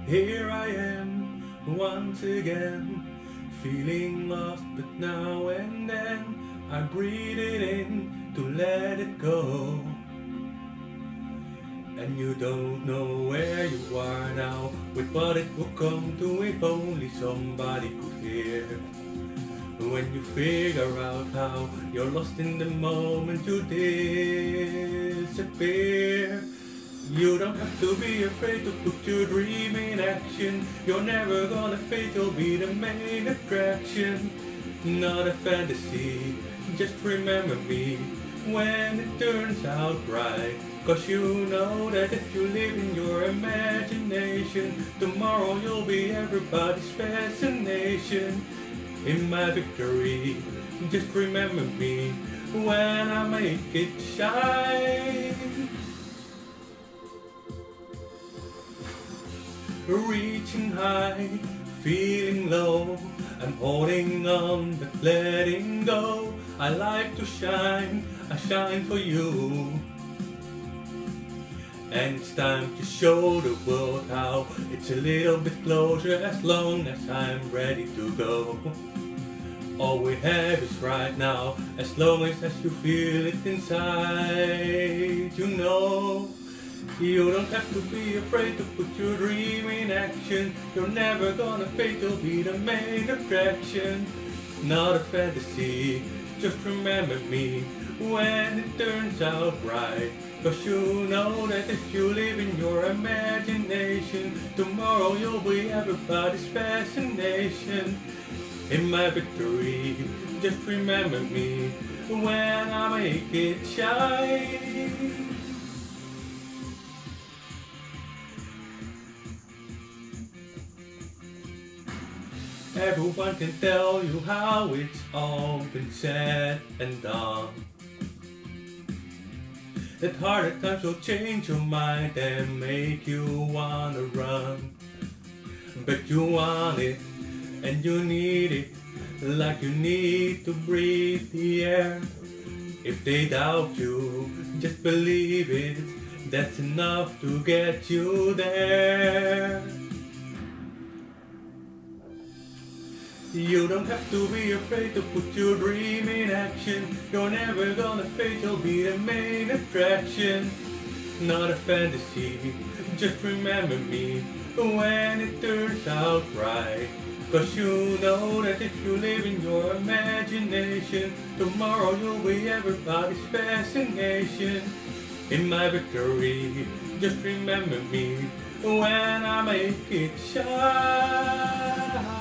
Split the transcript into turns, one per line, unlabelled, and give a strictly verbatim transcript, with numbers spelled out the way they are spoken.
Here I am once again, feeling lost, but now and then I breathe it in to let it go. And you don't know where you are now, with what it will come to if only somebody could hear. When you figure out how you're lost in the moment you disappear. You don't have to be afraid to put your dream in action. You're never gonna fade, you'll be the main attraction. Not a fantasy, just remember me when it turns out right. Cause you know that if you live in your imagination, tomorrow you'll be everybody's fascination. In my victory, just remember me when I make it shine. Reaching high, feeling low, I'm holding on but letting go. I like to shine, I shine for you. And it's time to show the world how it's a little bit closer as long as I'm ready to go. All we have is right now, as long as, as you feel it inside, you know. You don't have to be afraid to put your dream in action. You're never gonna fade, you'll be the main attraction. Not a fantasy, just remember me when it turns out right. Cause you know that if you live in your imagination, tomorrow you'll be everybody's fascination. In my victory, just remember me when I make it shine. Everyone can tell you how it's all been said and done, that harder times will change your mind and make you wanna run. But you want it, and you need it, like you need to breathe the air. If they doubt you, just believe it, that's enough to get you there. You don't have to be afraid to put your dream in action. You're never gonna fade, you'll be the main attraction. Not a fantasy, just remember me when it turns out right. Cause you know that if you live in your imagination, tomorrow you'll be everybody's fascination. In my victory, just remember me when I make it shine.